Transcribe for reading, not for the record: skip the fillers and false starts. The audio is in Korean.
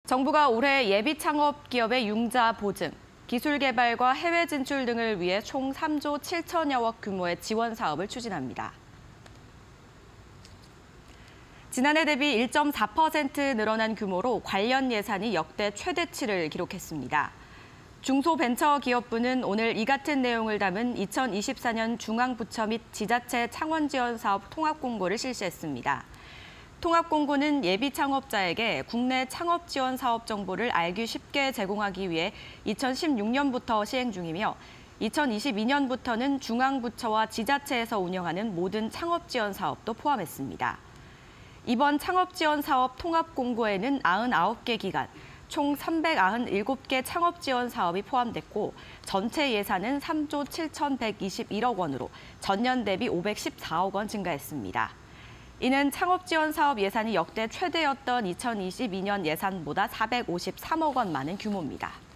정부가 올해 예비 창업 기업의 융자 보증, 기술 개발과 해외 진출 등을 위해 총 3조 7천여억 규모의 지원 사업을 추진합니다. 지난해 대비 1.4% 늘어난 규모로 관련 예산이 역대 최대치를 기록했습니다. 중소벤처기업부는 오늘 이 같은 내용을 담은 2024년 중앙부처 및 지자체 창원지원사업 통합공고를 실시했습니다. 통합공고는 예비 창업자에게 국내 창업 지원 사업 정보를 알기 쉽게 제공하기 위해 2016년부터 시행 중이며 2022년부터는 중앙부처와 지자체에서 운영하는 모든 창업 지원 사업도 포함했습니다. 이번 창업 지원 사업 통합공고에는 99개 기관, 총 397개 창업 지원 사업이 포함됐고 전체 예산은 3조 7,121억 원으로 전년 대비 514억 원 증가했습니다. 이는 창업 지원 사업 예산이 역대 최대였던 2022년 예산보다 453억 원 많은 규모입니다.